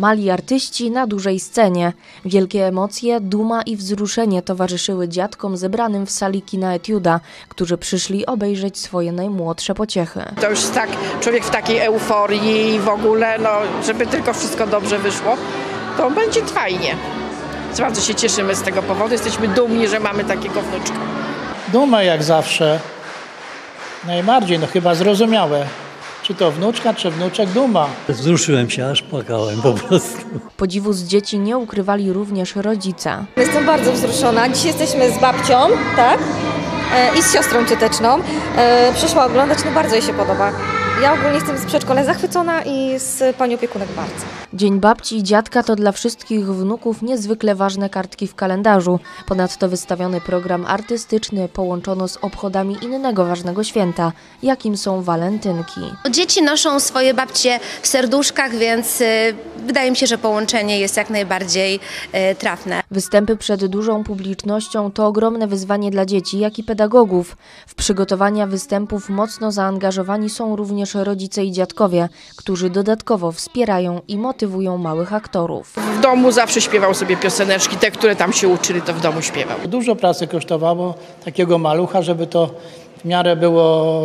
Mali artyści na dużej scenie. Wielkie emocje, duma i wzruszenie towarzyszyły dziadkom zebranym w sali kina Etiuda, którzy przyszli obejrzeć swoje najmłodsze pociechy. To już tak, człowiek w takiej euforii w ogóle, żeby tylko wszystko dobrze wyszło, to będzie fajnie. Bardzo się cieszymy z tego powodu, jesteśmy dumni, że mamy takiego wnuczka. Duma jak zawsze, najbardziej, chyba zrozumiałe. Czy to wnuczka, czy wnuczek, duma. Wzruszyłem się, aż płakałem po prostu. Podziwu z dzieci nie ukrywali również rodzice. Jestem bardzo wzruszona. Dziś jesteśmy z babcią, tak? I z siostrą cioteczną. Przyszła oglądać, bardzo jej się podoba. Ja ogólnie jestem z przedszkola zachwycona i z panią opiekunek bardzo. Dzień babci i dziadka to dla wszystkich wnuków niezwykle ważne kartki w kalendarzu. Ponadto wystawiony program artystyczny połączono z obchodami innego ważnego święta, jakim są walentynki. Dzieci noszą swoje babcie w serduszkach, więc wydaje mi się, że połączenie jest jak najbardziej trafne. Występy przed dużą publicznością to ogromne wyzwanie dla dzieci, jak i pedagogów. W przygotowania występów mocno zaangażowani są również rodzice i dziadkowie, którzy dodatkowo wspierają i motywują małych aktorów. W domu zawsze śpiewał sobie pioseneczki, te, które tam się uczyli, to w domu śpiewał. Dużo pracy kosztowało takiego malucha, żeby to w miarę było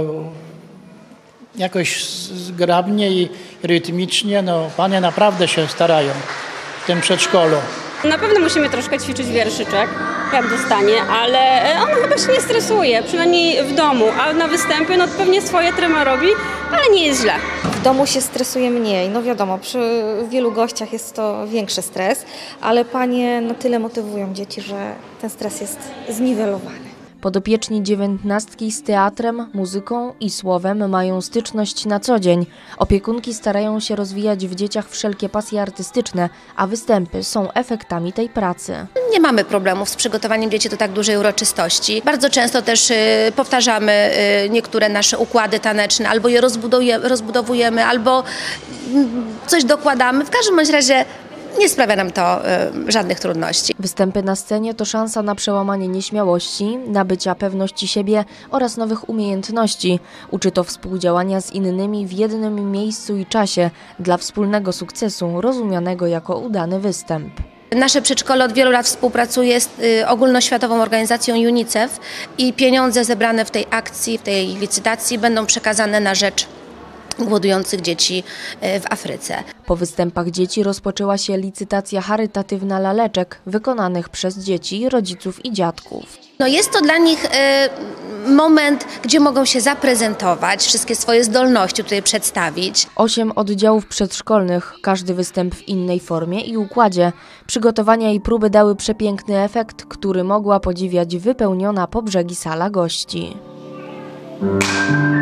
jakoś zgrabnie i rytmicznie. Panie naprawdę się starają w tym przedszkolu. Na pewno musimy troszkę ćwiczyć wierszyczek, jak dostanie, ale ona chyba się nie stresuje, przynajmniej w domu, a na występie pewnie swoje trema robi, ale nie jest źle. W domu się stresuje mniej, wiadomo, przy wielu gościach jest to większy stres, ale panie tyle motywują dzieci, że ten stres jest zniwelowany. Podopieczni dziewiętnastki z teatrem, muzyką i słowem mają styczność na co dzień. Opiekunki starają się rozwijać w dzieciach wszelkie pasje artystyczne, a występy są efektami tej pracy. Nie mamy problemów z przygotowaniem dzieci do tak dużej uroczystości. Bardzo często też powtarzamy niektóre nasze układy taneczne, albo je rozbudowujemy, albo coś dokładamy. W każdym bądź razie nie sprawia nam to żadnych trudności. Występy na scenie to szansa na przełamanie nieśmiałości, nabycia pewności siebie oraz nowych umiejętności. Uczy to współdziałania z innymi w jednym miejscu i czasie dla wspólnego sukcesu, rozumianego jako udany występ. Nasze przedszkole od wielu lat współpracuje z ogólnoświatową organizacją UNICEF i pieniądze zebrane w tej akcji, w tej licytacji będą przekazane na rzecz głodujących dzieci w Afryce. Po występach dzieci rozpoczęła się licytacja charytatywna laleczek wykonanych przez dzieci, rodziców i dziadków. Jest to dla nich moment, gdzie mogą się zaprezentować, wszystkie swoje zdolności tutaj przedstawić. 8 oddziałów przedszkolnych, każdy występ w innej formie i układzie. Przygotowania i próby dały przepiękny efekt, który mogła podziwiać wypełniona po brzegi sala gości.